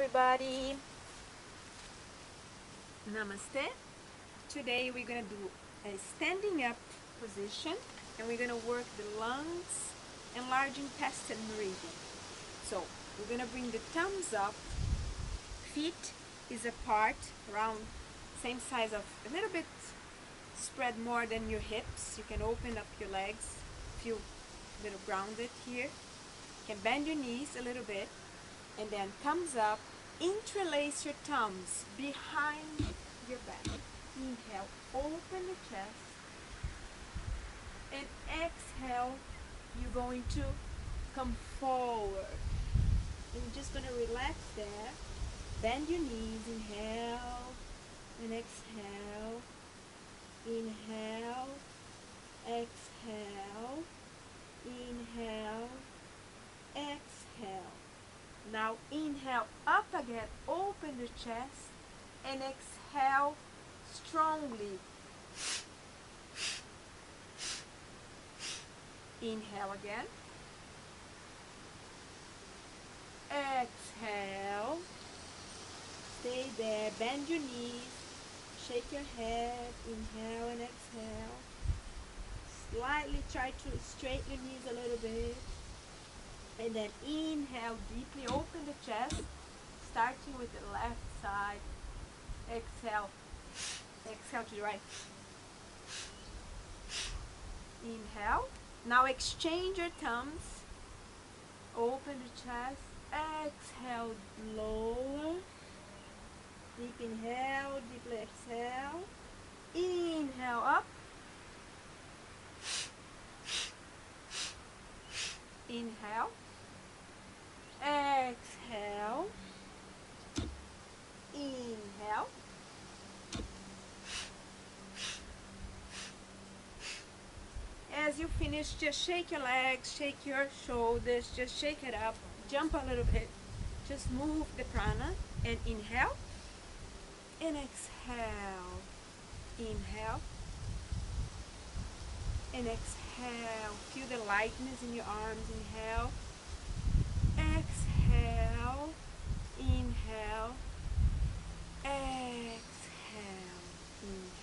everybody. Namaste. Today we're going to do a standing up position and we're going to work the lungs, enlarging intestine meridian. So we're going to bring the thumbs up, feet is apart, around same size of, a little bit spread more than your hips. You can open up your legs, feel a little grounded here. You can bend your knees a little bit and then thumbs up. Interlace your thumbs behind your back. Inhale, open the chest, and exhale, you're going to come forward. And you're just going to relax there. Bend your knees, inhale, and exhale. Inhale, exhale, inhale, exhale. Now inhale up again, open the chest, and exhale strongly. Inhale again. Exhale. Stay there, bend your knees, shake your head, inhale and exhale. Slightly try to straighten your knees a little bit. And then inhale deeply, open the chest, starting with the left side. Exhale. Exhale to the right. Inhale. Now exchange your thumbs. Open the chest. Exhale, lower. Deep inhale, deeply exhale. Inhale up. Inhale. Exhale. Inhale. As you finish, just shake your legs, shake your shoulders, just shake it up, jump a little bit. Just move the prana and inhale and exhale. Inhale and exhale. Feel the lightness in your arms. Inhale. Exhale. Inhale. Exhale. Inhale.